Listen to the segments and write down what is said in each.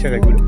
ya calculo.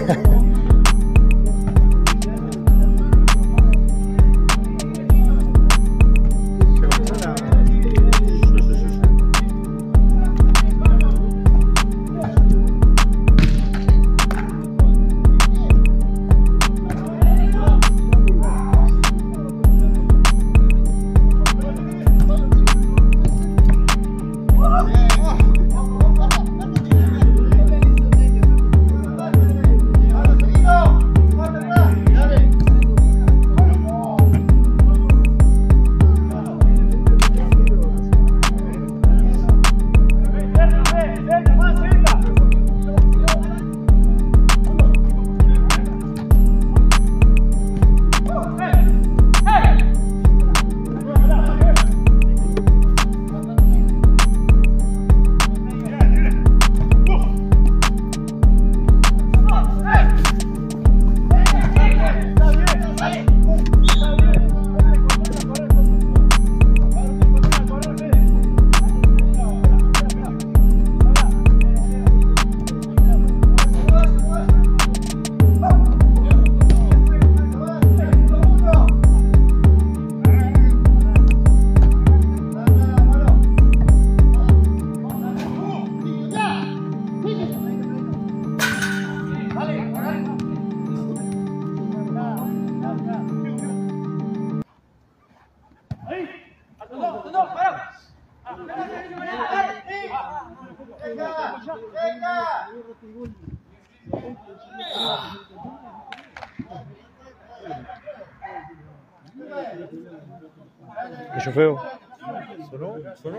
¿Eso feo? ¿Sonó?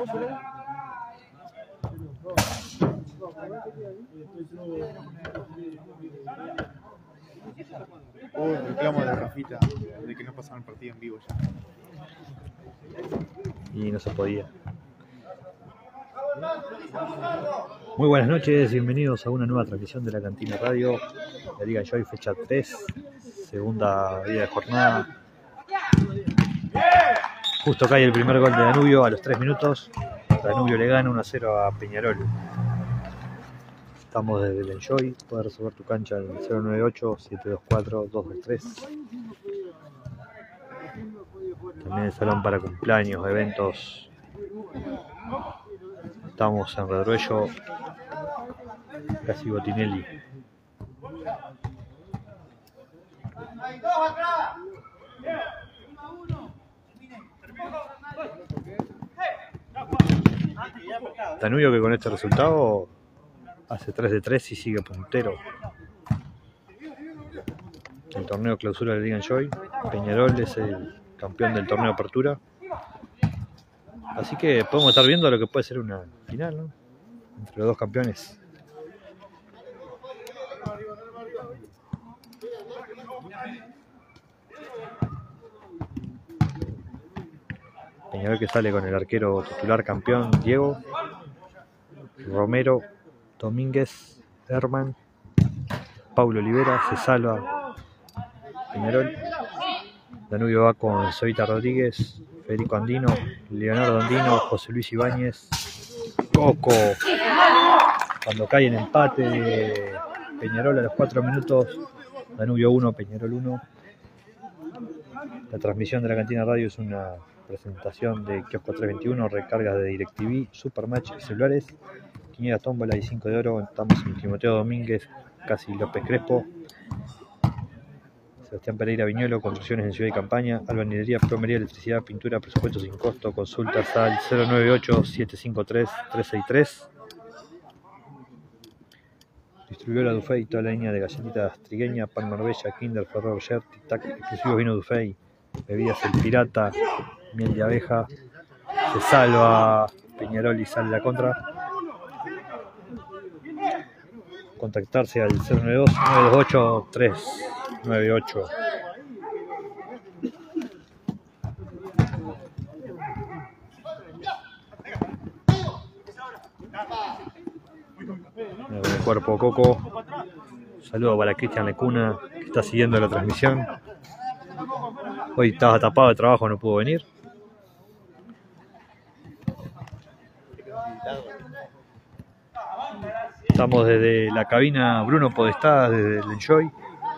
Reclamo de Rafita de que no pasaban el partido en vivo ya. Y no se podía. Muy buenas noches, bienvenidos a una nueva transmisión de la Cantina Radio, la Liga Enjoy, fecha 3, segunda día de jornada. Justo cae el primer gol de Danubio a los 3 minutos. Danubio le gana 1-0 a Peñarol. Estamos desde el Enjoy, puedes reservar tu cancha al 098-724-223. También el salón para cumpleaños, eventos. Estamos en Redruello, casi Botinelli. Danubio que con este resultado hace 3 de 3 y sigue puntero. El torneo clausura de la Liga Enjoy. Peñarol es el campeón del torneo Apertura. Así que podemos estar viendo lo que puede ser una final, ¿no? Entre los dos campeones. Peñarol que sale con el arquero titular campeón Diego, Romero, Domínguez, Herman, Paulo Olivera, se salva Peñarol. Danubio va con Zoita Rodríguez, Federico Andino, Leonardo Andino, José Luis Ibáñez, Coco. Cuando cae en empate de Peñarol a los 4 minutos, Danubio 1, Peñarol 1. La transmisión de la Cantina Radio es una presentación de Kiosco 321, recargas de DirecTV, Supermatch y celulares, Quiniela Tómbola y 5 de oro. Estamos en Timoteo Domínguez, casi López Crespo, Sebastián Pereira Viñuelo, construcciones en Ciudad y Campaña, albañilería, plomería, electricidad, pintura, presupuesto sin costo, consultas al 098-753-363. Distribuidora Dufay, toda la línea de galletitas trigueña, pan Marbella, Kinder, Ferrero Rocher, Tic Tac, exclusivos vino Dufay, bebidas El Pirata, miel de abeja. Se salva Peñarol y sale la contra. Contactarse al 092-928-398. El cuerpo Coco. Saludo para Cristian Lecuna, que está siguiendo la transmisión. Hoy estaba tapado de trabajo, no pudo venir. Estamos desde la cabina Bruno Podestá, desde el Enjoy.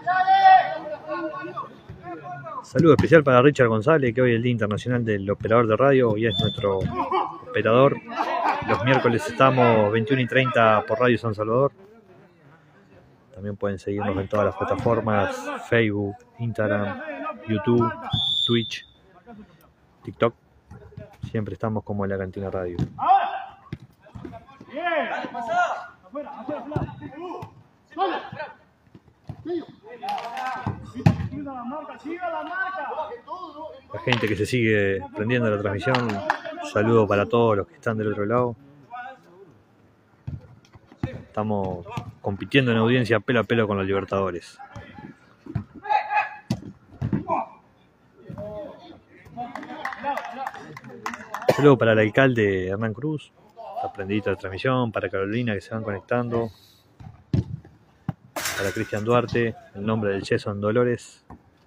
Saludo especial para Richard González, que hoy es el Día Internacional del Operador de Radio y es nuestro operador. Los miércoles estamos 21:30 por Radio San Salvador. También pueden seguirnos en todas las plataformas: Facebook, Instagram, YouTube, Twitch, TikTok. Siempre estamos como en la Cantina Radio. La gente que se sigue prendiendo la transmisión, un saludo para todos los que están del otro lado. Estamos compitiendo en audiencia pelo a pelo con los Libertadores. Un saludo para el alcalde Hernán Cruz, está prendidito la transmisión, para Carolina que se van conectando, para Cristian Duarte, el nombre del Cheso en Dolores.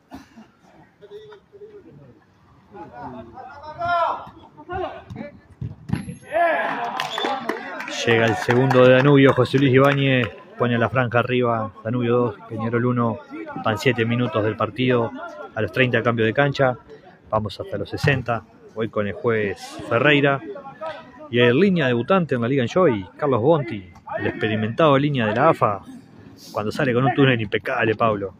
Llega el segundo de Danubio, José Luis Ibáñez pone la franja arriba, Danubio 2, Peñarol 1, van 7 minutos del partido, a los 30 cambio de cancha, vamos hasta los 60, voy con el juez Ferreira, y en línea debutante en la Liga Enjoy, Carlos Bonti, el experimentado línea de la AFA, cuando sale con un túnel impecable, Pablo.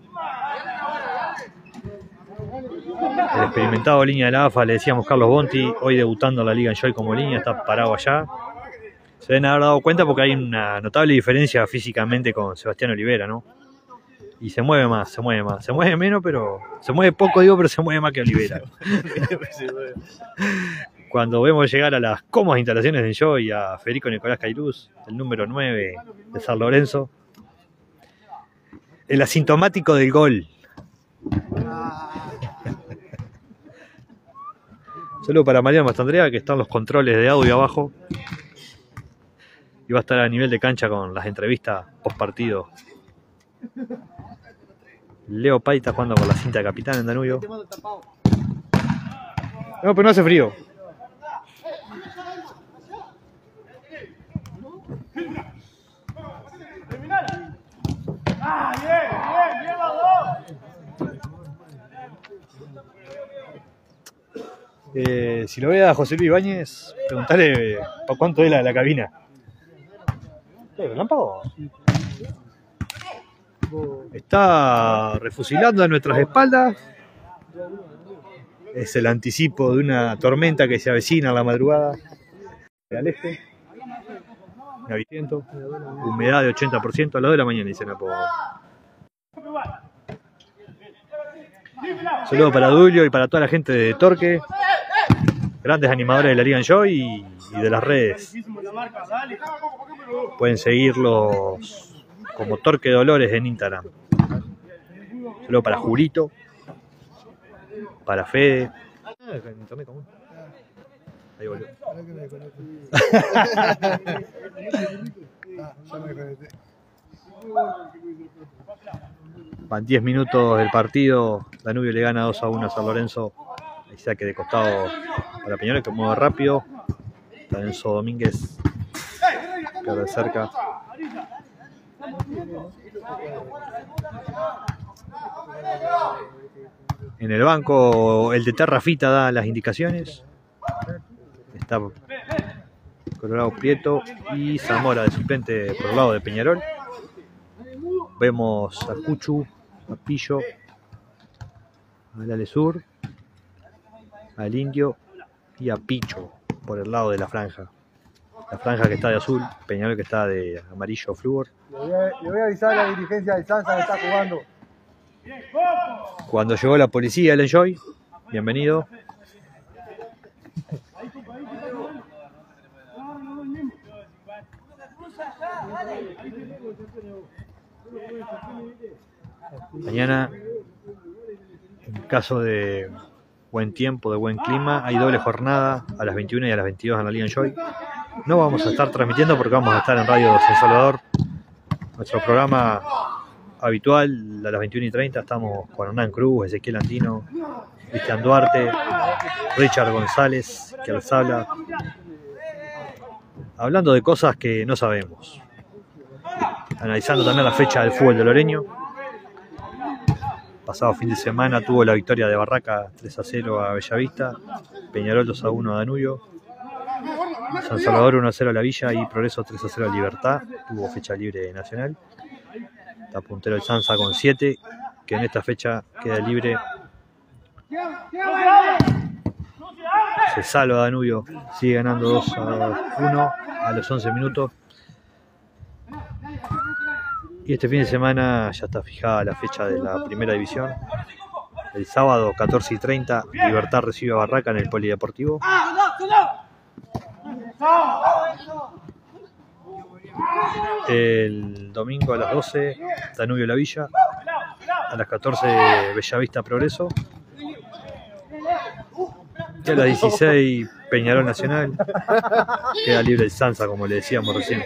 El experimentado línea de la AFA, le decíamos Carlos Bonti, hoy debutando en la Liga Enjoy como línea, está parado allá. Se deben haber dado cuenta porque hay una notable diferencia físicamente con Sebastián Olivera, ¿no? Y se mueve más, se mueve menos, pero se mueve poco, digo, pero se mueve más que Olivera. Cuando vemos llegar a las cómodas instalaciones de Enjoy a Federico Nicolás Cairuz, el número 9 de San Lorenzo, el asintomático del gol. Saludo para Mariano Mastandrea, que están los controles de audio abajo. Y va a estar a nivel de cancha con las entrevistas post partido. Leo Pai está jugando con la cinta de capitán en Danubio. No, pero no hace frío. Si lo ve a José Luis Ibáñez, preguntale para cuánto es la cabina. ¿Relámpago? Está refusilando a nuestras espaldas. Es el anticipo de una tormenta que se avecina a la madrugada. Al este. Viento. Humedad de 80% a las 2 de la mañana, dicen a poco. Saludos para Dulio y para toda la gente de Torque. Grandes animadores de la Liga Enjoy y de las redes. Pueden seguirlos como Torque Dolores en Instagram. Saludos para Julito, para Fede. Ahí volvió. Van 10 minutos del partido. Danubio le gana 2-1 a San Lorenzo. Ahí saque de costado para Peñarol, que mueve rápido. Lorenzo Domínguez queda de cerca. En el banco el de Terrafita da las indicaciones. Está Colorado Prieto y Zamora de suplente por el lado de Peñarol. Vemos a Cuchu, a Pillo, al Alesur, al Indio y a Picho por el lado de la franja. La franja que está de azul, Peñarol que está de amarillo flúor. Le voy a avisar a la dirigencia de Sansa que está jugando. Cuando llegó la policía, el Enjoy, bienvenido. Mañana, en caso de buen tiempo, de buen clima, hay doble jornada a las 21 y a las 22 en la Liga Enjoy. No vamos a estar transmitiendo porque vamos a estar en Radio San Salvador. Nuestro programa habitual a las 21:30 estamos con Hernán Cruz, Ezequiel Andino, Cristian Duarte, Richard González, que les habla, hablando de cosas que no sabemos. Analizando también la fecha del fútbol de Loreño. Pasado fin de semana tuvo la victoria de Barraca 3-0 a Bellavista, Peñarol 2-1 a Danubio, San Salvador 1-0 a La Villa y Progreso 3-0 a Libertad. Tuvo fecha libre nacional. Está puntero el Sanza con 7, que en esta fecha queda libre. Se salva Danubio, sigue ganando 2-1 a los 11 minutos. Y este fin de semana ya está fijada la fecha de la primera división. El sábado 14:30 Libertad recibe a Barraca en el Polideportivo. El domingo a las 12 Danubio La Villa. A las 14 Bellavista Progreso. Y a las 16 Peñarol Nacional. Queda libre el Sanza, como le decíamos recién.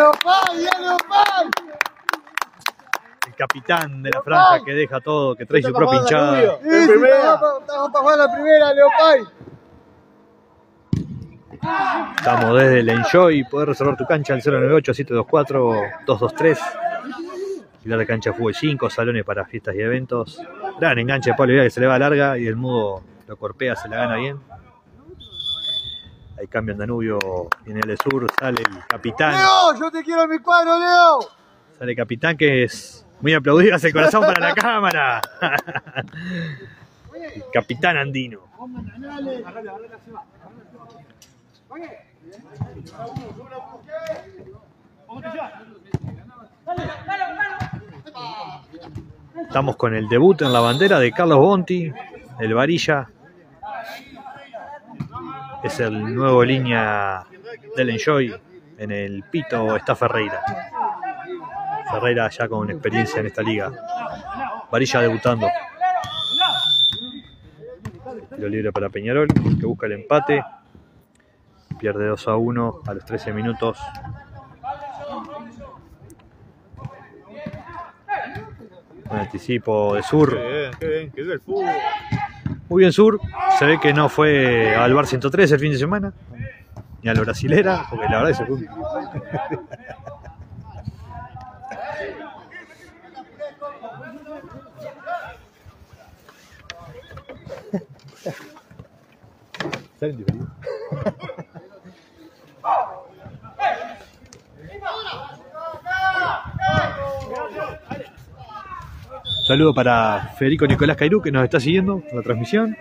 El capitán de la franja que deja todo, que trae su propia hinchada. Estamos para jugar la primera, Leopay. Estamos desde el Enjoy. Podés reservar tu cancha al 098-724-223. Pilar de cancha de fútbol 5, salones para fiestas y eventos. Gran enganche de Pablo Vidal que se le va larga y el mudo lo corpea, se la gana bien. Hay cambio en Danubio, viene el de sur, sale el capitán. Leo, yo te quiero en mi cuadro, Leo. Sale el capitán que es muy aplaudido, hace el corazón para la cámara. El capitán andino. Estamos con el debut en la bandera de Carlos Bonti, el Varilla. Es el nuevo línea del Enjoy. En el pito está Ferreira. Ferreira ya con experiencia en esta liga. Varilla debutando. Tiro libre para Peñarol, que busca el empate. Pierde 2-1 a los 13 minutos. Un anticipo de Sur. Qué bien, que vive el fútbol. Muy bien Sur. Se ve que no fue al Bar 103 el fin de semana. Ni a la brasilera, porque la verdad es que se fue. Salen diferidos. Saludo para Federico Nicolás Cairú, que nos está siguiendo en la transmisión.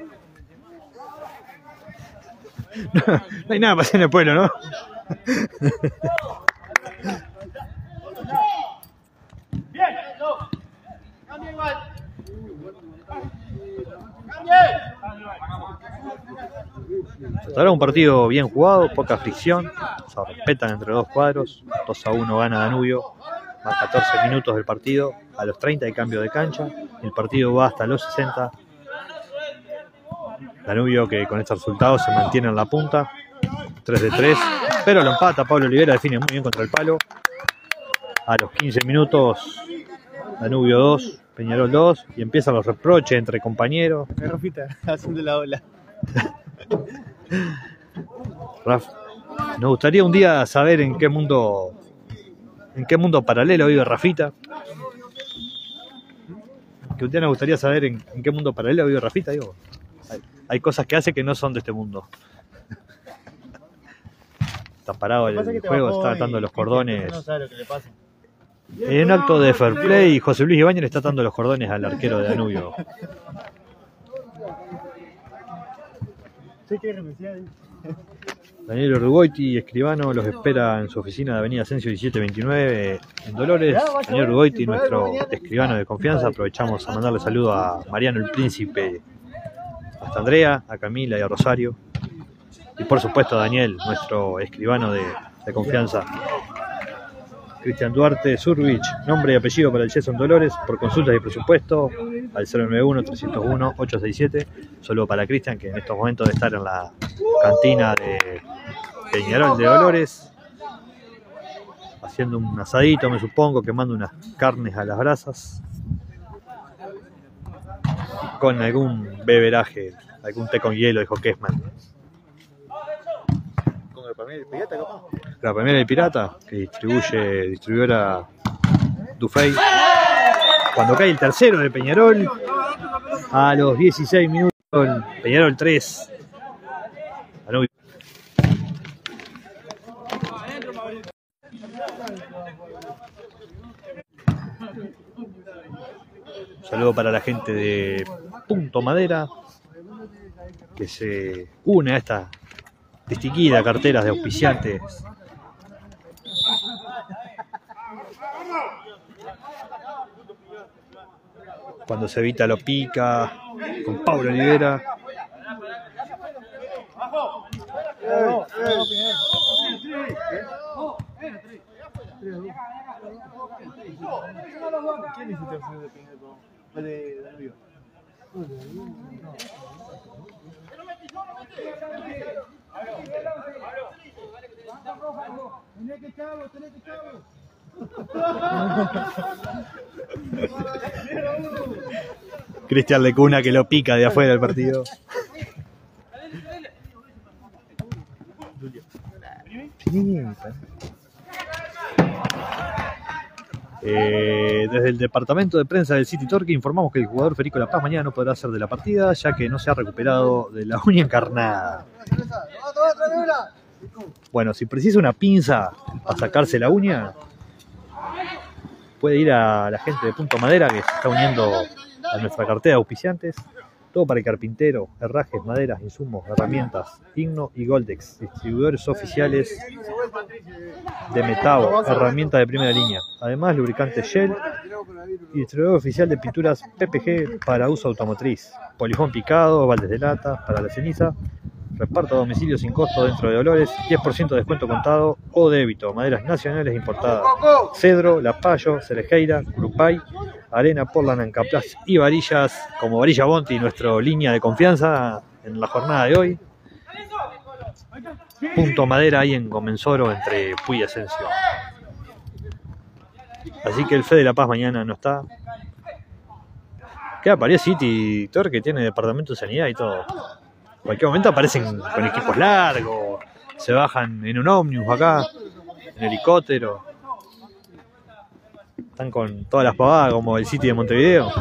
No hay nada para hacer en el pueblo, ¿no? Hasta ahora un partido bien jugado, poca fricción, se respetan entre dos cuadros. 2-1 gana Danubio, más 14 minutos del partido. A los 30 hay cambio de cancha, el partido va hasta los 60. Danubio que con este resultado se mantiene en la punta, 3-3, pero lo empata. Pablo Olivera define muy bien contra el palo. A los 15 minutos Danubio 2, Peñarol 2, y empiezan los reproches entre compañeros. Rafita, haciendo la ola. Raf, nos gustaría un día saber en qué mundo paralelo vive Rafita. Que un día nos gustaría saber en qué mundo paralelo vive Rafita, digo. Hay cosas que hace que no son de este mundo. Está parado el juego, está atando los cordones. No sabe lo que le pasa. En un acto de fair play, José Luis Ibáñez le está atando los cordones al arquero de Danubio. Daniel Urgoiti, escribano, los espera en su oficina de Avenida Asensio 1729 en Dolores. Daniel Urgoiti, nuestro escribano de confianza. Aprovechamos a mandarle saludo a Mariano el Príncipe, hasta Andrea, a Camila y a Rosario. Y por supuesto a Daniel, nuestro escribano de confianza. Cristian Duarte Zurvich, nombre y apellido para el Jason Dolores, por consultas y presupuesto al 091-301-867. Solo para Cristian, que en estos momentos debe estar en la cantina de Peñarol de Dolores, haciendo un asadito, me supongo, quemando unas carnes a las brasas, con algún beberaje, algún té con hielo, dijo Kessman. Con el palmero del pirata, capaz. La Palmera del Pirata, que distribuidora Dufey. Cuando cae el tercero de Peñarol, a los 16 minutos, Peñarol 3. Un saludo para la gente de Punto Madera, que se une a esta distinguida cartera de auspiciantes. Cuando se evita lo pica, con Paulo Olivera. ¿Quién es el tercero de Pinedo? De Danubio. Cristian Lecuna que lo pica de afuera del partido. Desde el departamento de prensa del City Torque informamos que el jugador Federico La Paz mañana no podrá ser de la partida, ya que no se ha recuperado de la uña encarnada. Bueno, si precisa una pinza para sacarse la uña, puede ir a la gente de Punto Madera, que se está uniendo a nuestra cartera de auspiciantes. Todo para el carpintero, herrajes, maderas, insumos, herramientas, Igno y Goldex, distribuidores oficiales de Metabo, herramientas de primera línea. Además, lubricante Shell y distribuidor oficial de pinturas PPG para uso automotriz. Polifón picado, baldes de lata para la ceniza, reparto a domicilio sin costo dentro de Dolores, 10% de descuento contado o débito, maderas nacionales importadas, cedro, lapallo, cerejeira, grupay, arena, portland, ancaplas y varillas, como Varilla Bonti, nuestra línea de confianza en la jornada de hoy. Punto Madera ahí en Comensoro, entre Puy y Ascensión. Así que el Fede La Paz mañana no está. Queda Paris City Torque, que tiene departamento de sanidad y todo. En cualquier momento aparecen con equipos largos, se bajan en un ómnibus acá, en helicóptero. Están con todas las pavadas como el City de Montevideo.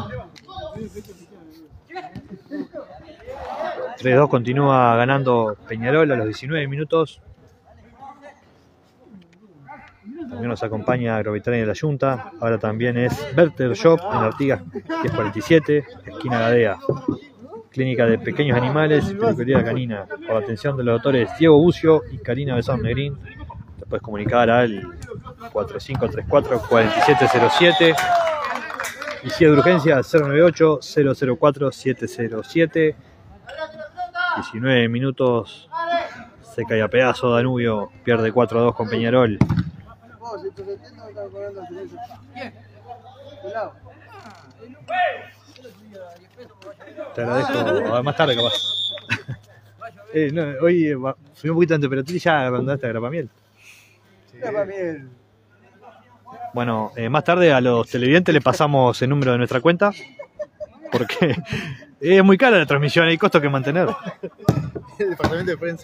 3-2 continúa ganando Peñarol a los 19 minutos. También nos acompaña Agroveterinaria de la Junta. Ahora también es Berter Shop en Artigas 1047, esquina Gadea. Clínica de Pequeños Animales y Peluquería Canina. Por la atención de los doctores Diego Bucio y Karina Besón Negrín. Te puedes comunicar al 4534-4707. Y si es de urgencia, 098-004-707. 19 minutos. Se cae a pedazo Danubio. Pierde 4-2 con Peñarol. Te agradezco. Más tarde, capaz. No, hoy fui un poquito de temperatura y ya abandonaste a Grapamiel. Grapamiel. Bueno, más tarde a los televidentes les pasamos el número de nuestra cuenta. Porque es muy cara la transmisión, hay costos que mantener. El departamento de prensa.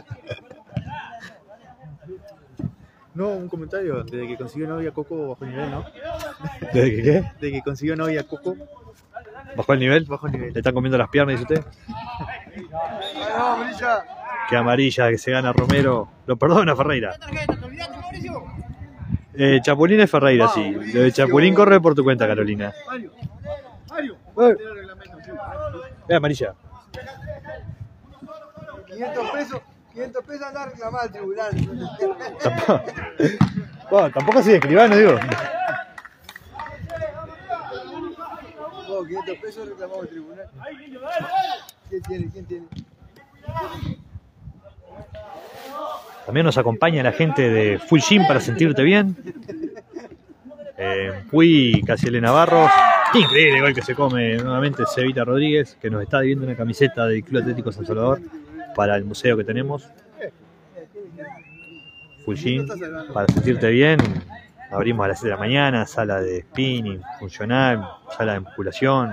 No, un comentario. Desde que consiguió novia Coco bajo nivel, ¿no? ¿Desde que qué? Desde que consiguió novia Coco. ¿Bajó el nivel? Bajo nivel. ¿Le están comiendo las piernas, dice usted? No, amarilla. Qué amarilla que se gana Romero. Lo perdona Ferreira. Chapulín es Ferreira, sí. Lo de Chapulín corre por tu cuenta, Carolina. Amarilla. 500 pesos andar a reclamar al tribunal. Tampoco así de escribano, digo. 500 pesos reclamamos al tribunal. ¿Quién tiene? También nos acompaña la gente de Full Gym para sentirte bien. Puy, Casiele Navarros. Qué increíble gol que se come nuevamente Cevita Rodríguez, que nos está debiendo una camiseta del Club Atlético San Salvador para el museo que tenemos. Full Gym para sentirte bien. Abrimos a las 7 de la mañana, sala de spinning funcional, sala de musculación.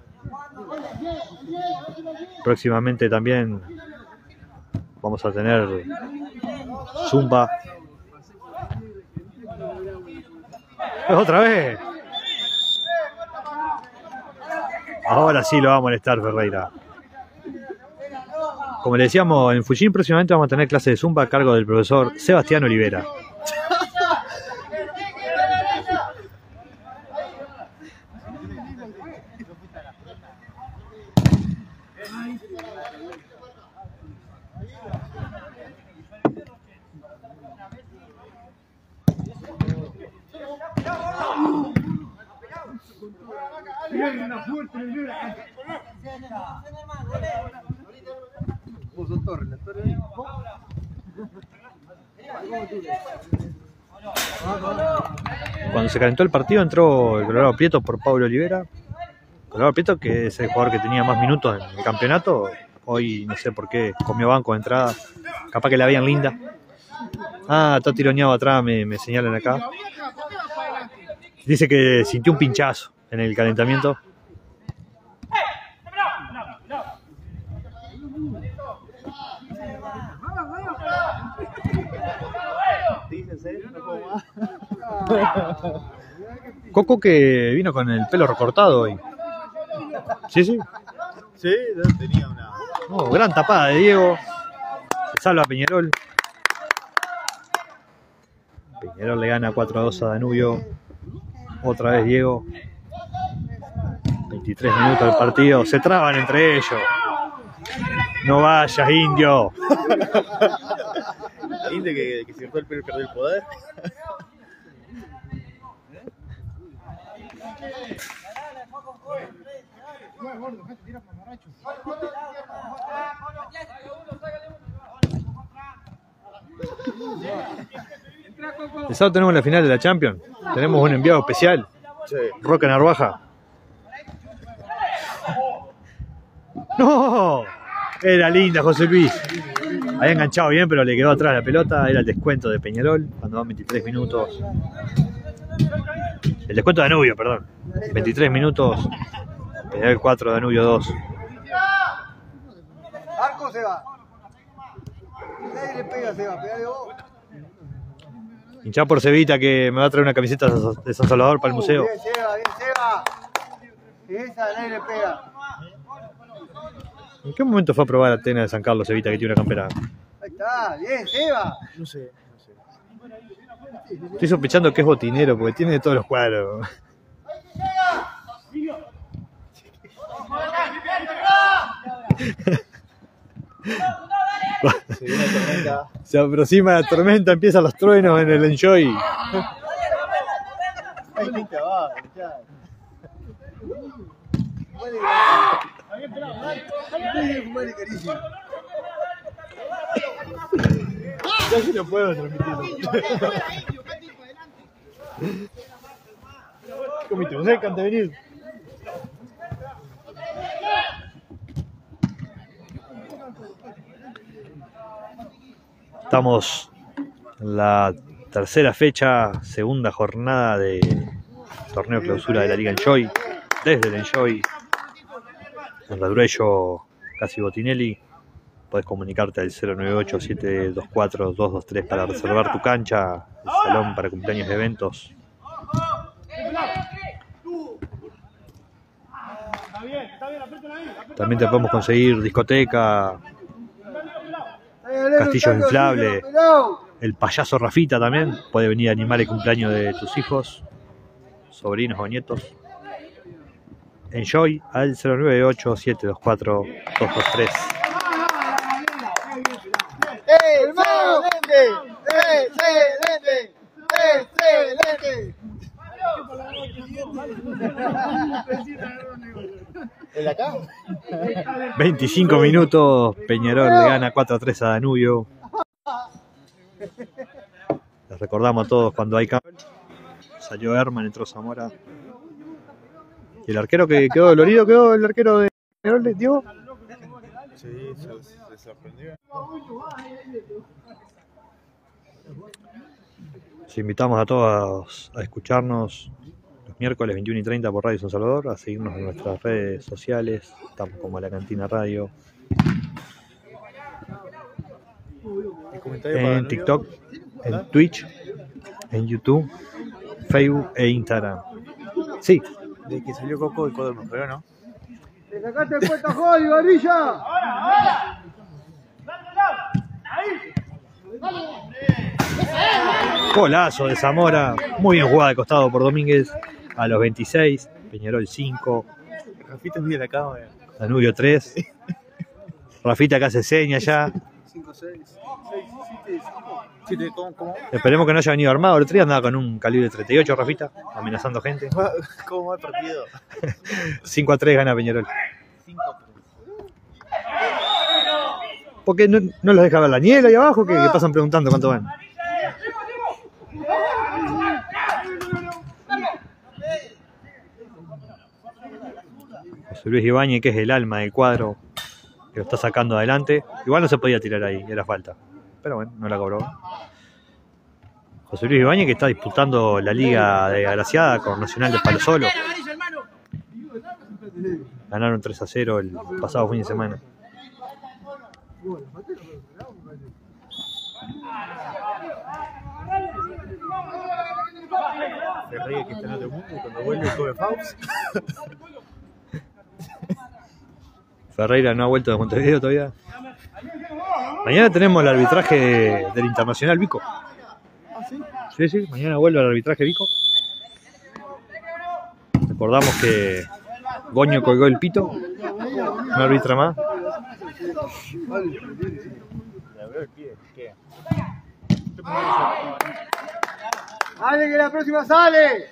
Próximamente también vamos a tener Zumba. ¿Otra vez? Ahora sí lo va a molestar Ferreira. Como le decíamos, en Fujin próximamente vamos a tener clase de Zumba a cargo del profesor Sebastián Olivera. Vos sos Torres, la Torres. Cuando se calentó el partido entró el Colorado Prieto por Pablo Olivera. Colorado Prieto, que es el jugador que tenía más minutos en el campeonato, hoy no sé por qué comió banco de entrada. Capaz que la veían linda. Ah, está tironeado atrás, me señalan acá. Dice que sintió un pinchazo en el calentamiento. Coco que vino con el pelo recortado hoy. Sí, sí. Sí, tenía una... Oh, gran tapada de Diego. Se salva Peñarol. Peñarol le gana 4-2 a Danubio. Otra vez Diego. 23 minutos del partido. Se traban entre ellos. No vayas, indio. Indio que se fue perdió el poder. El sábado tenemos la final de la Champions. Tenemos un enviado especial. Sí. Roca Narvaja. ¡No! Era linda José Luis. Había enganchado bien, pero le quedó atrás la pelota. Era el descuento de Peñarol cuando van 23 minutos. El descuento de Danubio, perdón. 23 minutos. Peñarol 4, Danubio 2. Arco se va. Nadie le pega, se va. Pegale vos. Hinchá por Cevita que me va a traer una camiseta de San Salvador para el museo. Bien, Seba, bien, Seba. Esa, nadie le pega. ¿En qué momento fue a probar Atena de San Carlos Cevita que tiene una campera? Ahí está, bien, Seba. No sé. Estoy sospechando que es botinero porque tiene de todos los cuadros. Se viene la tormenta. Se aproxima la tormenta, empiezan los truenos en el Enjoy. Ahí está, va, ya. Vale, carísimo. Ya sí lo puedo transmitir. Comité, ¿no sé de venir? Estamos en la tercera fecha, segunda jornada de torneo clausura de la Liga Enjoy. Desde el Enjoy, en Raduello, casi Botinelli. Podés comunicarte al 098-724-223 para reservar tu cancha, el salón para cumpleaños de eventos. También te podemos conseguir discoteca, castillos inflables, el payaso Rafita también puede venir a animar el cumpleaños de tus hijos, sobrinos o nietos. Enjoy al 098-724-223. ¡Excelente! ¡Excelente! ¡Excelente! ¿El de acá? 25 minutos, Peñarol le gana 4-3 a Danubio. Les recordamos a todos cuando hay cambio. Salió Herman, entró Zamora. Y el arquero que quedó dolorido, quedó el arquero de Peñarol, Diego. Sí, se sorprendió. Les invitamos a todos a escucharnos los miércoles 21:30 por Radio San Salvador, a seguirnos en nuestras redes sociales, estamos como La Cantina Radio, en TikTok, en Twitch, en YouTube, Facebook e Instagram. Sí. De que salió Coco y Codo mejoró, ¿no? ¡Le sacaste el puesto a Jody, varilla! Golazo de Zamora. Muy bien jugada de costado por Domínguez. A los 26. Peñarol 5. Rafita mira la cámara. Danubio 3. Rafita que hace seña ya. 5, 6, 7, 7, ¿cómo? Esperemos que no haya venido armado. El otro día andaba con un calibre 38, Rafita, amenazando gente. ¿Cómo va el partido? 5-3 gana Peñarol. 5-3. ¿Por qué no los deja ver la niebla ahí abajo? Que pasan preguntando cuánto van. José Luis Ibáñez, que es el alma del cuadro, que lo está sacando adelante. Igual no se podía tirar ahí, era falta. Pero bueno, no la cobró. José Luis Ibáñez, que está disputando la Liga de Agraciada con Nacional de Palo Solo. Ganaron 3-0 el pasado fin de semana. Ferreira que está en otro mundo y cuando vuelve come Faups. Ferreira no ha vuelto de Montevideo todavía. Mañana tenemos el arbitraje del Internacional Vico. Sí, mañana vuelve el arbitraje Vico. Recordamos que Goño colgó el pito. No arbitra más. ¡Dale, que la próxima sale!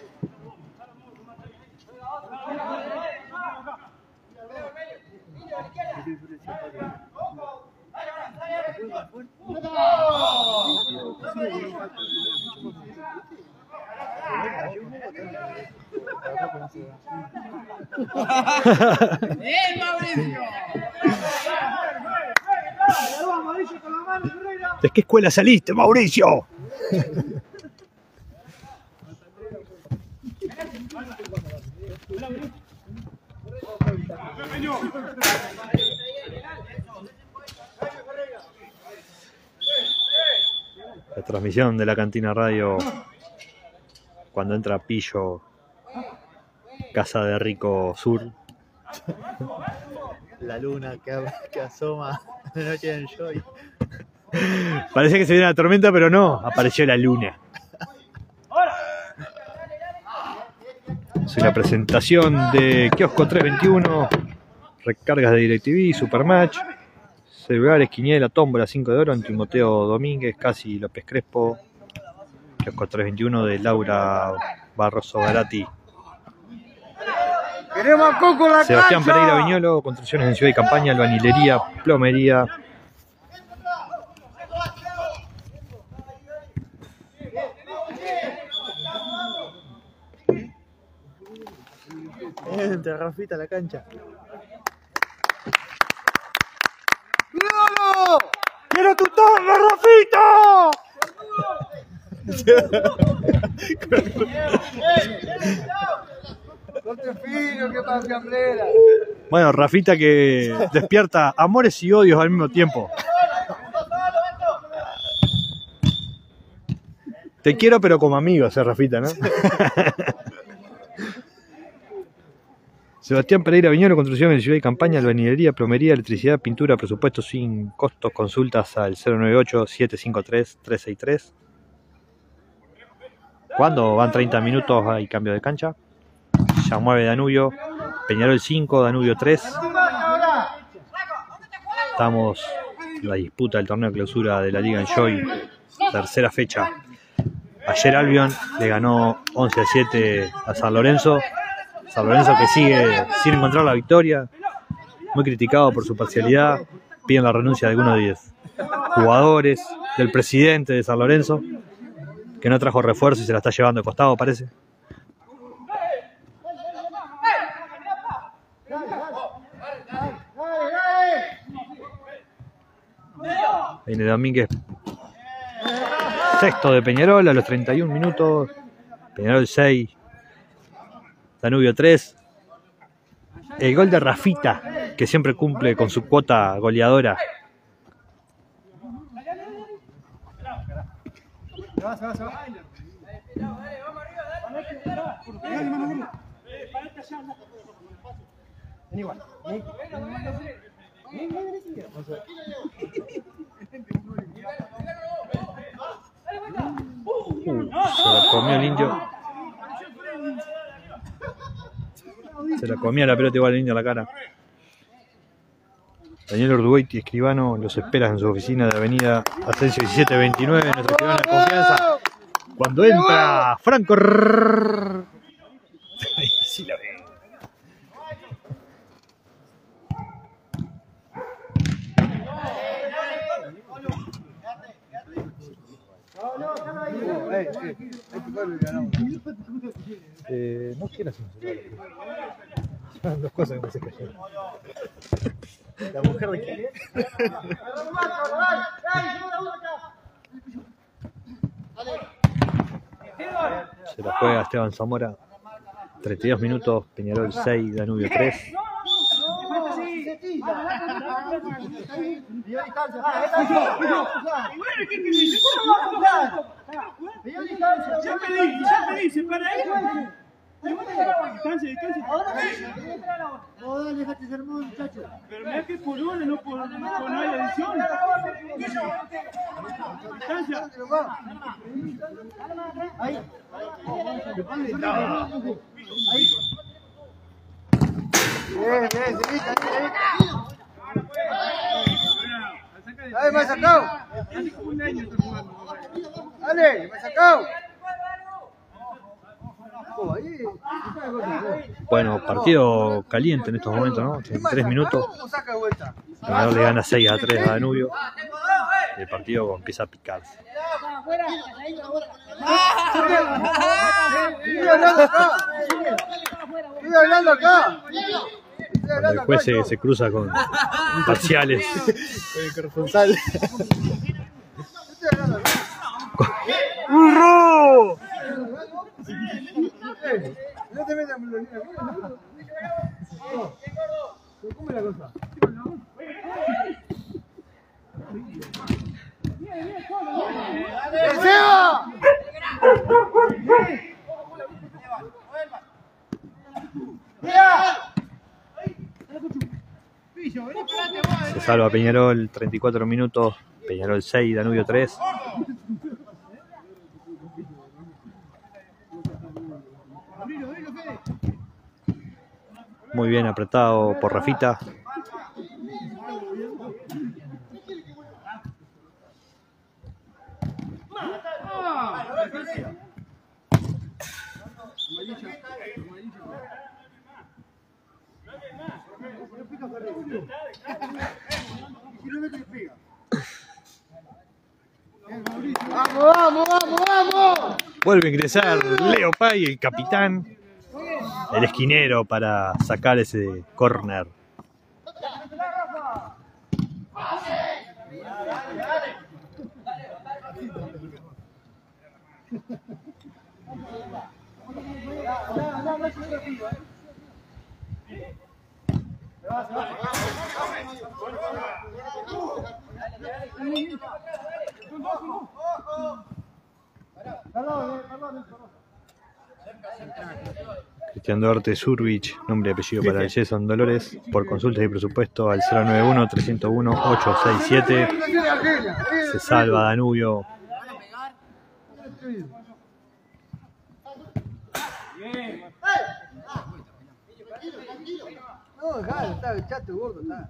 ¿De qué escuela saliste, Mauricio? La transmisión de la Cantina Radio cuando entra Pillo, Casa de Rico Sur. La luna que asoma la noche en Joy. Parece que se viene la tormenta, pero no, apareció la luna. Es la presentación de Kiosco 321, recargas de DirecTV, Supermatch, celulares, quiniela, tómbola, 5 de oro, en Timoteo Domínguez, Casi López Crespo, Kiosco 321 de Laura Barroso Garati. ¡Queremos a Coco en la Sebastián cancha! Pereira Viñolo, construcciones en Ciudad y Campaña, albañilería, plomería. Entra Rafita a la cancha. ¡Míralo! ¡Quiero tu torno, Rafita! ¡Corte fino, que para fiambrera! Bueno, Rafita que despierta amores y odios al mismo tiempo. Te quiero pero como amigo, ese Rafita, ¿no? Sebastián Pereira Viñolo, construcción en Ciudad y Campaña, albañilería, plomería, electricidad, pintura, presupuesto sin costos, consultas al 098-753-363. Cuando van 30 minutos hay cambio de cancha. Ya mueve Danubio, Peñarol 5, Danubio 3. Estamos en la disputa del torneo de clausura de la Liga Enjoy, tercera fecha. Ayer Albion le ganó 11-7 a San Lorenzo. San Lorenzo que sigue sin encontrar la victoria, muy criticado por su parcialidad. Piden la renuncia de algunos de 10 jugadores, del presidente de San Lorenzo, que no trajo refuerzo y se la está llevando de costado, parece. Viene Domínguez, sexto de Peñarol a los 31 minutos. Peñarol 6, Danubio 3. El gol de Rafita, que siempre cumple con su cuota goleadora. Se la comió el indio. Se la comía la pelota igual el indio a la cara. Daniel Ordueiti, escribano, los espera en su oficina de Avenida Asensio 1729, nuestro escribano de confianza. Cuando entra Franco. Sí la ve. No quieras censurar. Son dos cosas que me se cayeron. ¿La mujer de quién? Se la juega Esteban Zamora. 32 minutos, Peñarol 6, Danubio 3. No, dale, déjate ser muchacho. Pero mira que por uno, no por no hay adición. Distancia. Ahí. Bien, seguita. Dale, me ha sacado. Dale, me ha sacado. Bueno, partido caliente en estos momentos, ¿no? En 3 minutos. Peñarol le gana 6-3 a Danubio. Y el partido empieza a picarse. Estoy hablando acá. Cuando el juez se cruza con parciales. Con el corresponsal. ¡Un robo! No te metas en ¿cómo es la cosa? ¡Seba! Se salva Peñarol, 34 minutos. Peñarol 6, Danubio 3. Muy bien apretado por Rafita. ¡Vamos! Vuelve a ingresar Leo Pay, el capitán, el esquinero, para sacar ese córner. Cristian Duarte Zurvich, nombre y apellido para el Jason Dolores, por consultas y presupuesto al 091-301-867. Se salva Danubio. No, está el chato gordo, está.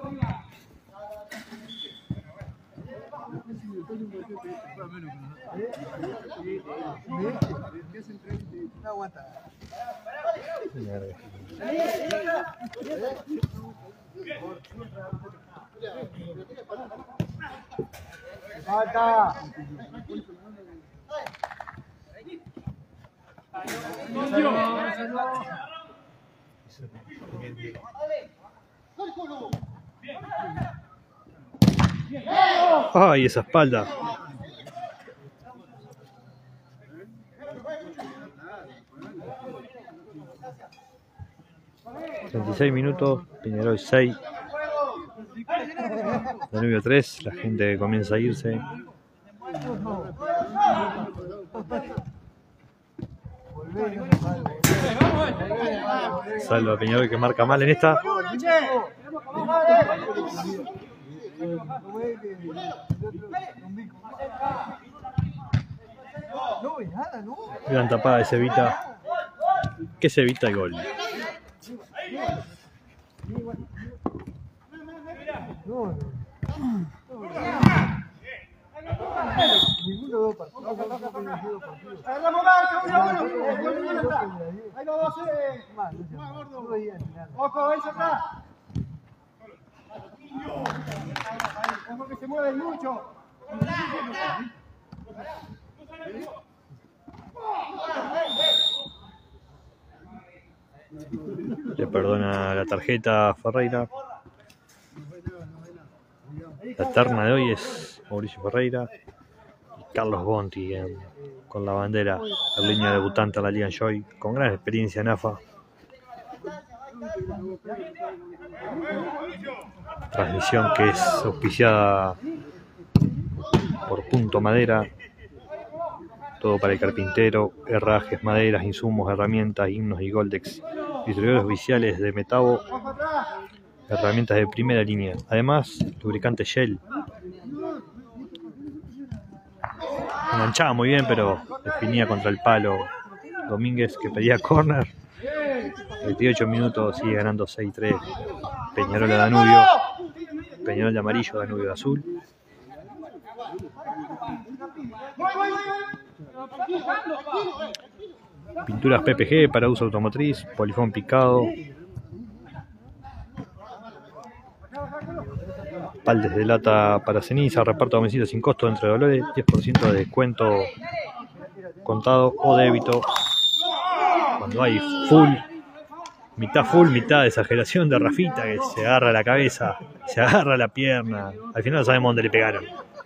No aguanta. Falta. ¡Ay, esa espalda! ...36 minutos, Peñarol 6, Danubio 3, la gente comienza a irse. Volvé, Salvo a Peñarol que marca mal en esta. Gran tapada de Cevita. Que Cevita el gol. Ojo, eso acá. Ojo que se mueven mucho. Le perdona la tarjeta a Ferreira. La terna de hoy es Mauricio Ferreira y Carlos Bonti con la bandera, la línea debutante en la Liga Enjoy, con gran experiencia en AFA. Transmisión que es auspiciada por Punto Madera. Todo para el carpintero, herrajes, maderas, insumos, herramientas, himnos y Goldex. Distribuidores oficiales de Metabo, herramientas de primera línea. Además, lubricante Shell. Enganchaba muy bien, pero definía contra el palo Domínguez, que pedía córner. 28 minutos, sigue ganando 6-3. Peñarol a Danubio. Peñarol de amarillo, Danubio de azul. Pinturas PPG para uso automotriz, polifón picado. Baldes de lata para ceniza, reparto a domicilio sin costo entre Dolores, 10% de descuento contado o débito. Cuando hay full, mitad de exageración de Rafita, que se agarra la cabeza, se agarra la pierna. Al final no sabemos dónde le pegaron.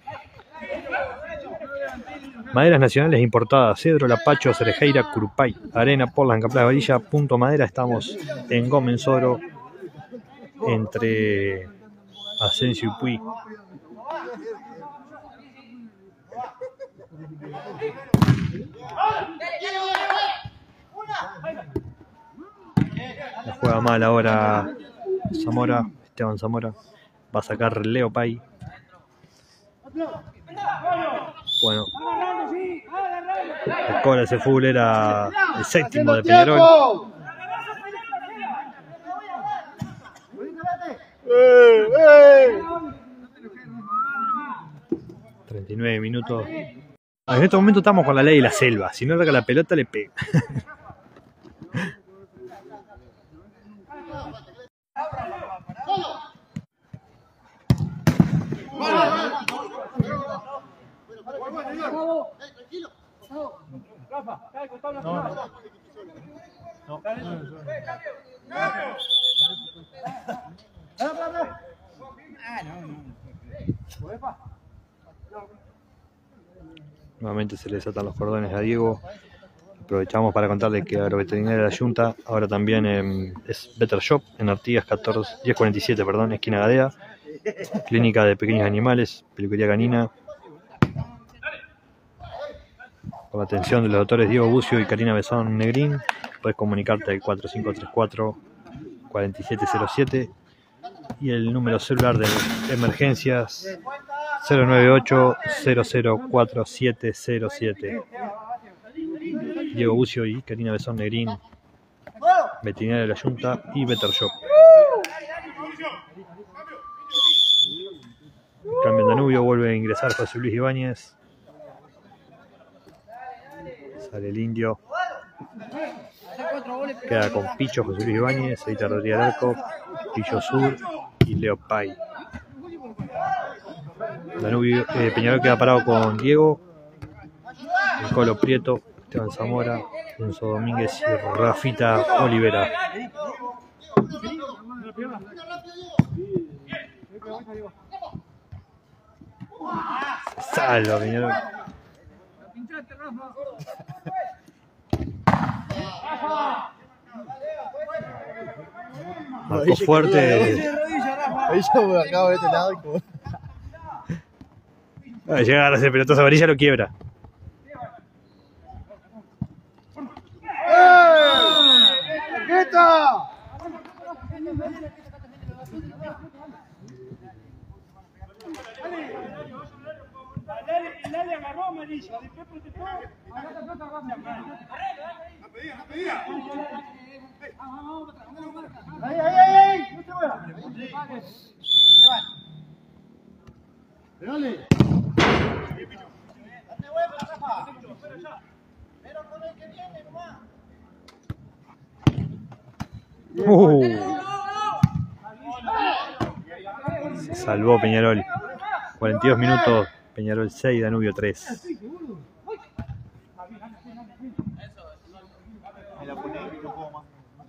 Maderas nacionales importadas: cedro, lapacho, cerejeira, curupay, arena, portland, campana de varilla, Punto Madera. Estamos en Gómez Oro, entre Asensio y Puy. La juega mal ahora Zamora, Esteban Zamora. Va a sacar Leo Pay. Bueno, el cobra ese full era el séptimo de Peñarol. 39 minutos. En este momento estamos con la ley de la selva. Si no larga la pelota, le pega. Nuevamente se le desatan los cordones a Diego. Aprovechamos para contarle que Agroveterinaria de la Junta ahora también es Better Shop en Artigas 1047, esquina Gadea. Clínica de pequeños animales, peluquería canina. Con la atención de los doctores Diego Bucio y Karina Besón Negrín. Puedes comunicarte al 4534-4707 y el número celular de emergencias 098-004-707. Diego Bucio y Karina Besón Negrín, veterinaria de la Junta y Better Shop. Cambio en Danubio, vuelve a ingresar José Luis Ibáñez. Sale el indio. Queda con Picho, José Luis Ibáñez, Edita Rodríguez al arco, Pillo Sur y Leo Pay. Danubio, Peñarol queda parado con Diego, el Colo Prieto, Esteban Zamora, Enzo Domínguez y Rafita Olivera. Salva Peñarol. Marcó fuerte. Ahí ya me acabo de este lado y como... Llega a agarrar ese pelotazo amarilla, lo quiebra. El Ale agarró amarilla, después protestó. ¡Ahí! ¡No te muevas! ¡Dale! Pero con el que viene nomás. Se salvó Peñarol. 42 minutos, Peñarol 6, Danubio 3. Me la pone y no puedo más.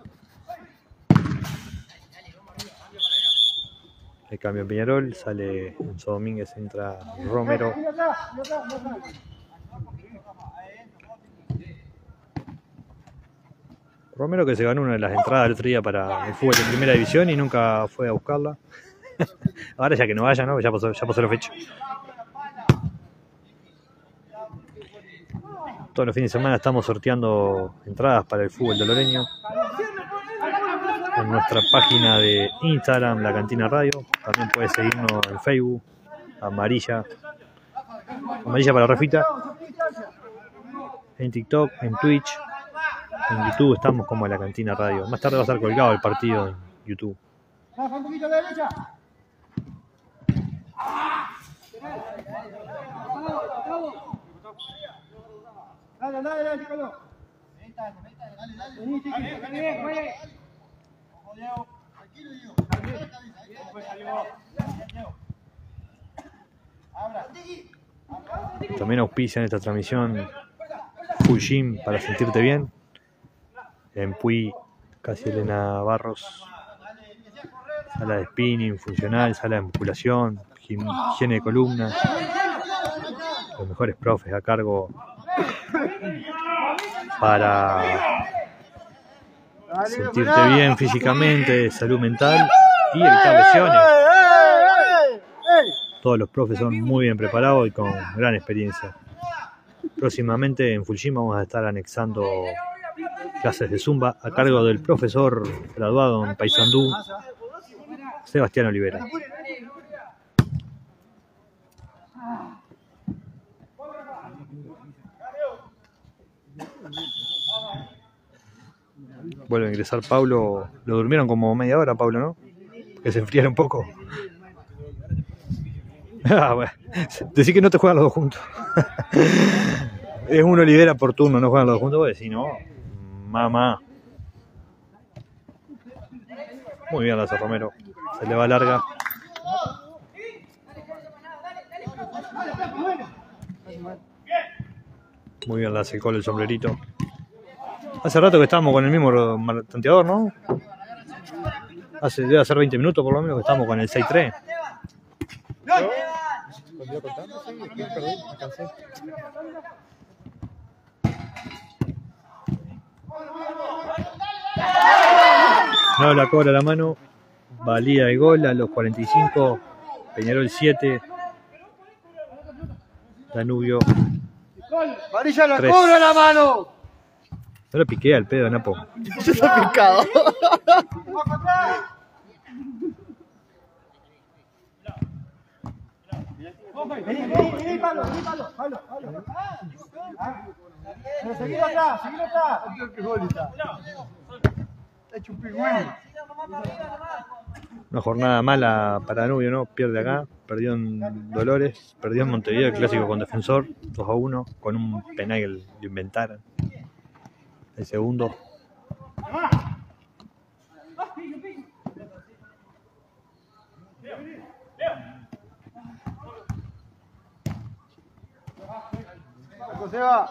El cambio en Peñarol, sale Enzo Domínguez, entra Romero. Romero que se ganó una de las entradas el otro día para el fútbol de primera división y nunca fue a buscarla. Ahora ya que no vaya, ¿no? Ya pasó la fecha. Todos los fines de semana estamos sorteando entradas para el fútbol doloreño en nuestra página de Instagram, La Cantina Radio. También puedes seguirnos en Facebook, Amarilla para Rafita, en TikTok, en Twitch, en YouTube estamos como La Cantina Radio. Más tarde va a estar colgado el partido en YouTube. Un poquito a la derecha. Dale, Nicolás. Vení, Chiqui. También auspician esta transmisión Full Gym para sentirte bien. En Puy, casi Elena Barros. Sala de spinning funcional, sala de musculación, higiene de columna. Los mejores profes a cargo para sentirte bien físicamente, salud mental y evitar lesiones. Todos los profes son muy bien preparados y con gran experiencia. Próximamente en Full Gym vamos a estar anexando clases de Zumba a cargo del profesor graduado en Paysandú, Sebastián Olivera. Vuelve a ingresar Pablo. Lo durmieron como media hora, Pablo, ¿no? Que se enfriara un poco. Bueno. Decí que no te juegan los dos juntos. Es uno Olivera por turno, no juegan los dos juntos. Vos decís, no, mamá. Muy bien la hace Romero. Se le va larga. Muy bien la hace el Colo, el sombrerito. Hace rato que estábamos con el mismo tanteador, ¿no? Debe hacer 20 minutos por lo menos que estamos con el 6-3. Cuando iba contando, sí, es que perdí, me cansé. No la cobra la mano. Valía el gol a los 45. Peñarol 7. Danubio. Varilla la 3. cobra la mano. No lo piqué al pedo, Napo. Yo estoy picado. Vení, Pablo. Pero seguilo atrás. Está hecho un pingüino. Una jornada mala para Danubio, ¿no? Pierde acá, perdió en Dolores, perdió en Montevideo el clásico con Defensor, 2-1, con un penal que lo inventaron. El segundo. Se va.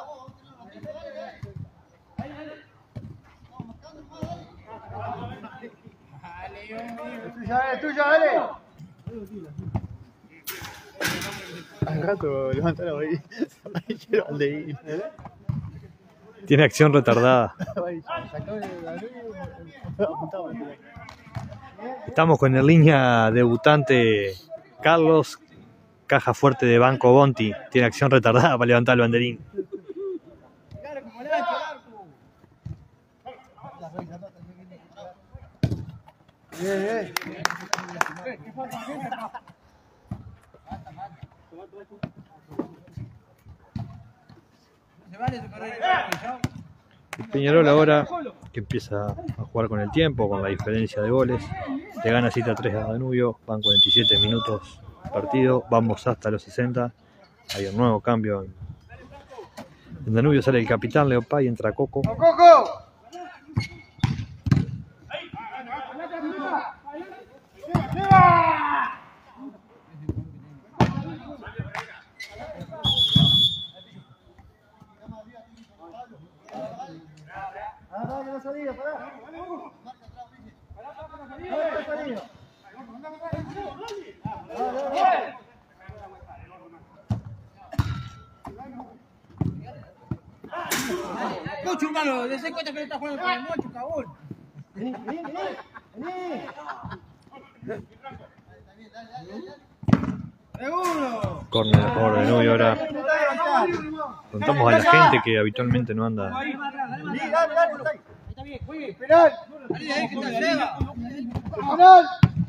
Es tuya, dale. Al rato levantaron ahí. Quiero al de ir. Tiene acción retardada. Estamos con el línea debutante Carlos, caja fuerte de Banco Bonti. Tiene acción retardada para levantar el banderín. Peñarol ahora que empieza a jugar con el tiempo, con la diferencia de goles, le gana 7-3 a Danubio, van 47 minutos partido, vamos hasta los 60, hay un nuevo cambio. En Danubio sale el capitán Leopay y entra Coco. Mucho hermano, desde cuenta que no está jugando con el mocho, cabrón. ¡Seguro! Corner a favor de Danubio ahora. Contamos a la gente que habitualmente no anda. Está bien, juegue, penal. Penal.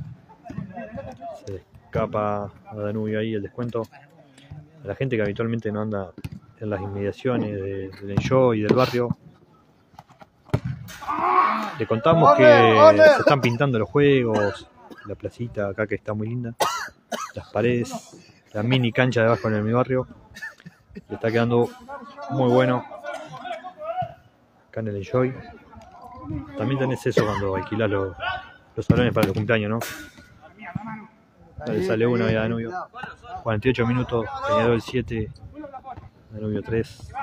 Se escapa a Danubio ahí el descuento. A la gente que habitualmente no anda en las inmediaciones del Enjoy y del barrio. Le contamos que se están pintando los juegos, la placita acá que está muy linda, las paredes, la mini cancha de abajo en mi barrio. Le está quedando muy bueno acá en el Enjoy. También tenés eso cuando alquilás los salones para los cumpleaños, ¿no? Dale, sale uno ahí a Danubio. 48 minutos, Peñarol 7, Danubio 3.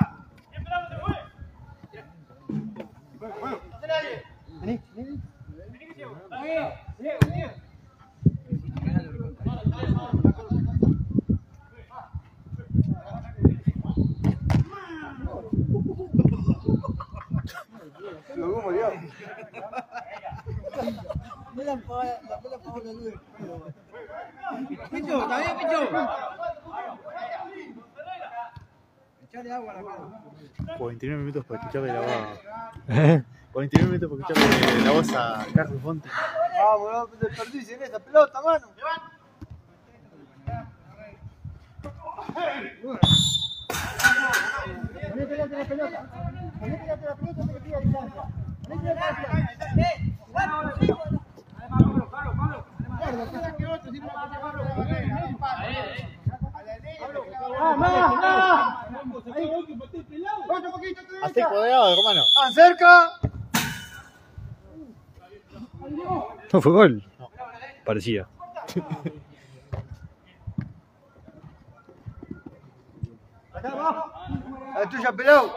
Pichu, ¿está bien, Pichu? Echale agua a la cara. 49 minutos para escucharle la voz. 49 minutos para escucharle la voz a Carlos Fonte. Vamos, no desperdicien esa pelota, mano. Ponete la pelota. Ponete la pelota que tira distancia. Ponete la pelota. Así codeado, hermano. ¡Tan cerca! No fue gol. Parecía. Acá abajo. La tuya, pelado.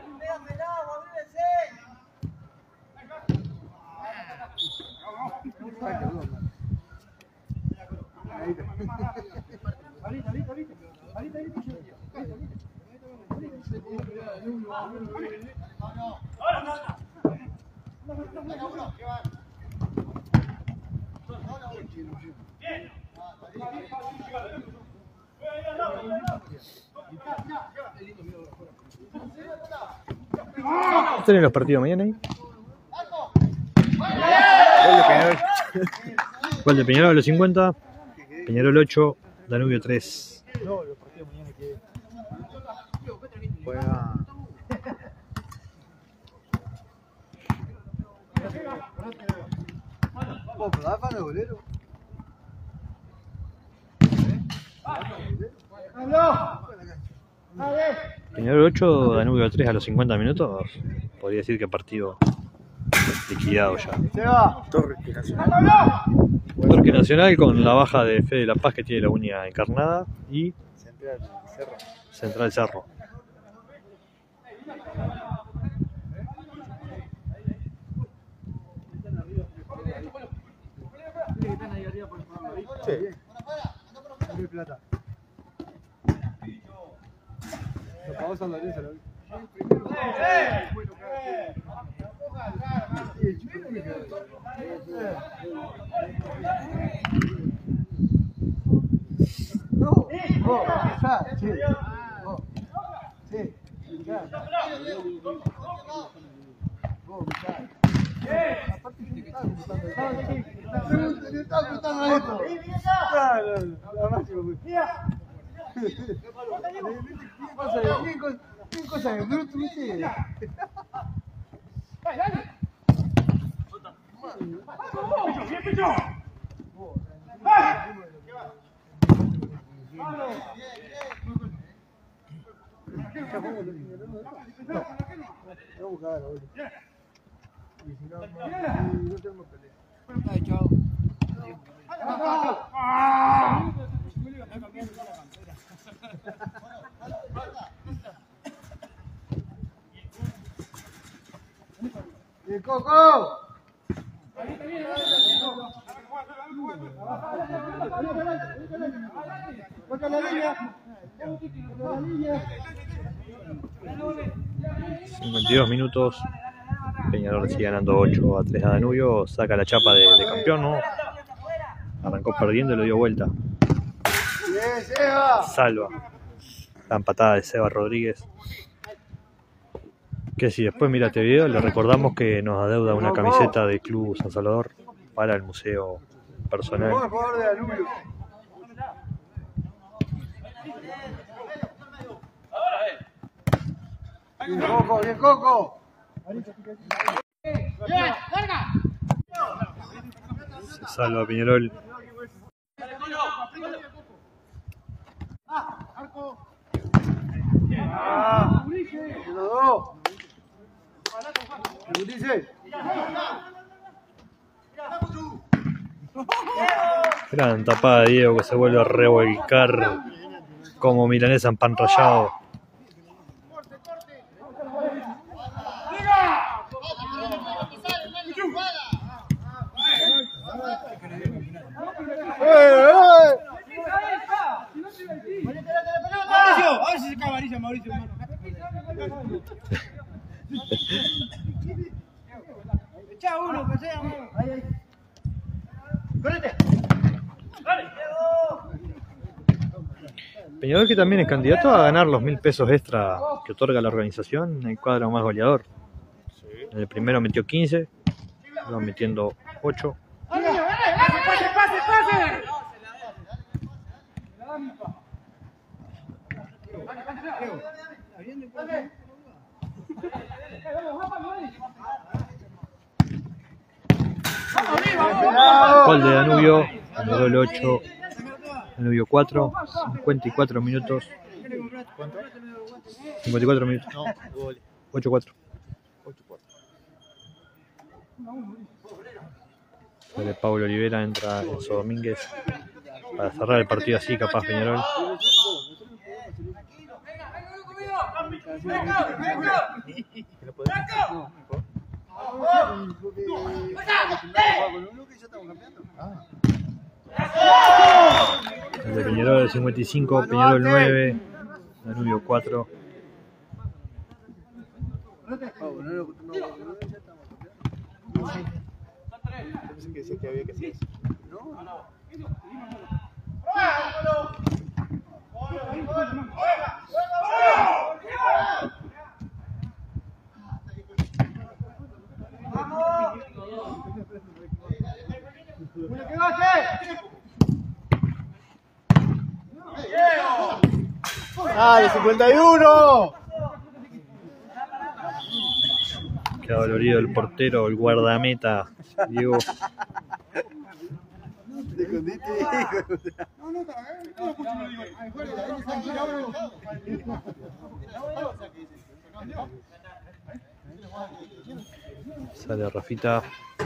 ¿Tenés los partidos mañana ahí? Gol de Peñarol a los 50, Peñarol 8, Danubio 3. No, los partidos mañana que juega. ¿Vos podás para el bolero? Peñarol 8, Danubio 3 a los 50 minutos. Podría decir que partido liquidado ya. Se va. Torque Nacional. Torque Nacional con la baja de Fede La Paz que tiene la uña encarnada y Central Cerro. Central Cerro. Sí. Plata. Lo pagó San Lorenzo, lo vi. No, vos, ya, sí. Vos, sí, ya. Vos, ya. Aparte, ¿qué estás buscando? ¡Coco! ¡Toca la línea! 52 minutos. Peñarol sigue ganando 8-3 a Danubio. Saca la chapa de campeón, ¿no? Arrancó perdiendo y lo dio vuelta. Salva. La empatada de Seba Rodríguez. Que si después mira este video, le recordamos que nos adeuda una camiseta de Club San Salvador para el museo personal. ¡Bien, Coco! ¡Bien, Coco! Se salva Peñarol. Gran tapada de Diego que se vuelve a revolcar como milanesa en pan rallado. A ver si se cae amarilla, Mauricio. Echa uno, que sea uno. ¡Correte! Peñarol que también es candidato a ganar los 1000 pesos extra que otorga la organización en el cuadro más goleador. En el primero metió 15, luego metiendo 8. Gol de Danubio, Peñarol 8, Danubio 4, 54 minutos. ¿Cuánto? 54 minutos. No, gol. 8-4. 8-4. De Pablo Olivera entra Enzo Domínguez para cerrar el partido así, capaz Peñarol. El de Peñarol el 55, Peñarol 9, Danubio 4. Pensé que decía que había que hacer eso. No. 51! Queda dolorido el portero, el guardameta, Diego. Te escondiste, Sale Rafita.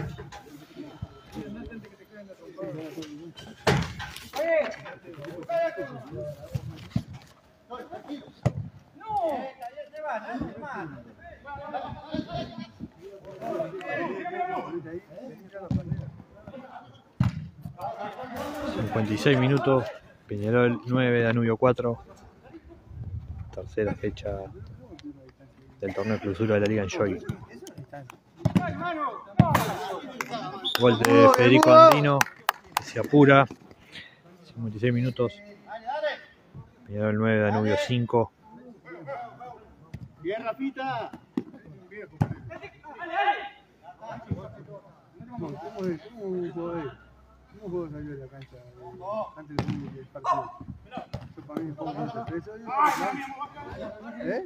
No. 56 minutos, Peñarol 9, Danubio 4. Tercera fecha del torneo de clausura de la Liga Enjoy. Gol de Federico Andino, que se apura. 56 minutos. Peñarol 9, Danubio 5. Bien, Rafita. ¿Cómo salió de la cancha antes del partido? Eso para mí fue un buen sorpresa. ¿Eh?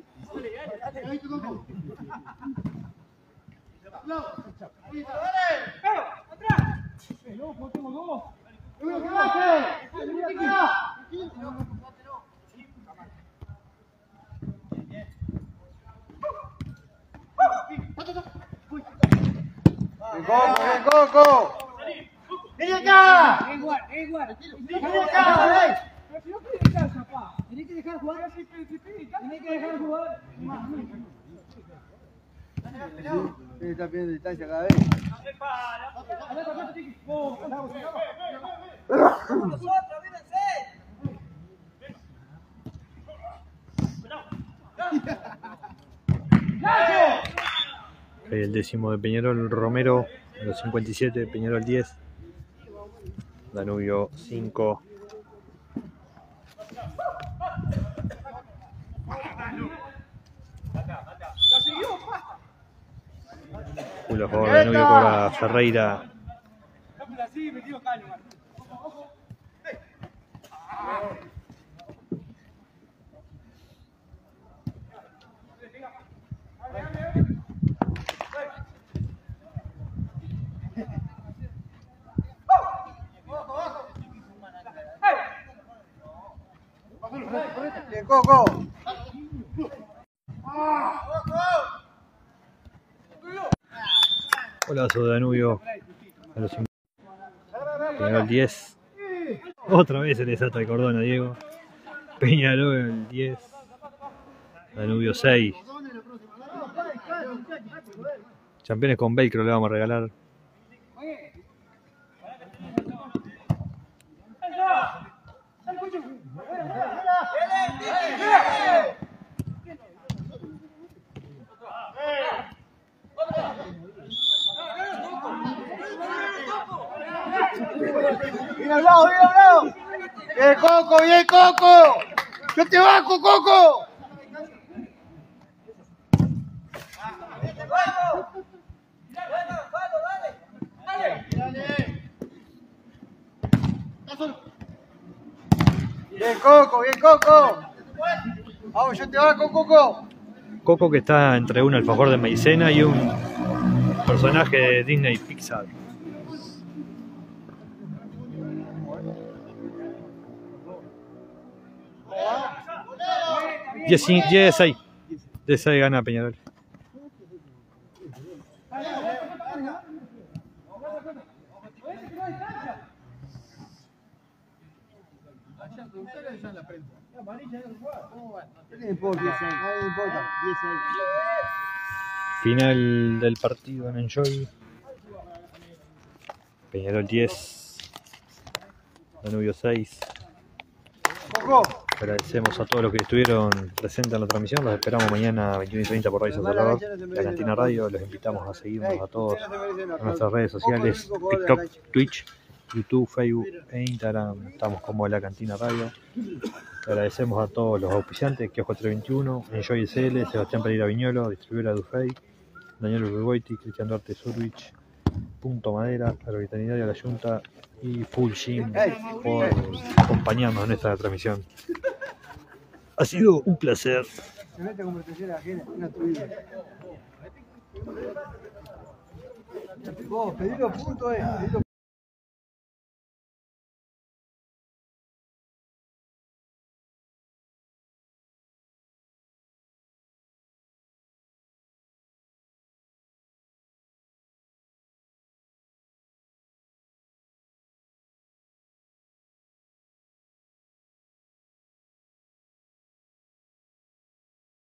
¡Ven, Coco! ¡Vení acá! ¡Vení acá! Tenés que dejar jugar. Tenés que dejar jugar. Está pidiendo distancia cada vez. El 10º de Peñarol, Romero, a los 57, Peñarol 10, Danubio 5. Culo favor de Danubio cobra Ferreira. ¡Bien, Coco! Golazo de Danubio a los 5. Peñarol 10. Otra vez se le salta el cordón a Diego. Peñarol 10. Danubio 6. Campeones con velcro le vamos a regalar. ¡Bien hablado, bien hablado! ¡Bien, Coco, bien, Coco! ¡Yo te bajo, Coco! Bien, Coco, bien, Coco. Vamos, yo te bajo, Coco. Coco, que está entre un alfajor de maicena y un personaje de Disney Pixar. Yes, 6. De 6 gana Peñarol. No importa, no importa. Final del partido en Enjoy. Peñarol 10. Danubio 6. Coco. Agradecemos a todos los que estuvieron presentes en la transmisión. Los esperamos mañana a 21:30 por Radio Salvador, la Cantina Radio. Los invitamos a seguirnos a todos en nuestras redes sociales: TikTok, Twitch, YouTube, Facebook e Instagram. Estamos como La Cantina Radio. Agradecemos a todos los auspiciantes: Kiosco 321, Enjoy SL, Sebastián Pereira Viñolo, Distribuidora Dufay, Daniel Uruguayti, Cristian Duarte Zurich, Punto Madera, Agroveterinaria La Yunta y Full Gym por acompañarnos en esta transmisión. Ha sido un placer. Se mete como tercera ajena, una tuya. Vos, pedí los puntos,